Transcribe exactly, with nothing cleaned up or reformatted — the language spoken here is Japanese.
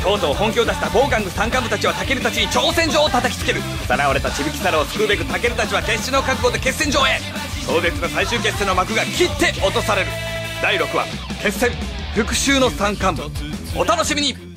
とうとう本気を出したボウガング三幹部たちはタケルたちに挑戦状を叩きつける。さらわれたちびきサラを救うべくタケルたちは決死の覚悟で決戦場へ。壮絶な最終決戦の幕が切って落とされる。だいろくわ決戦復讐の三幹部、お楽しみに。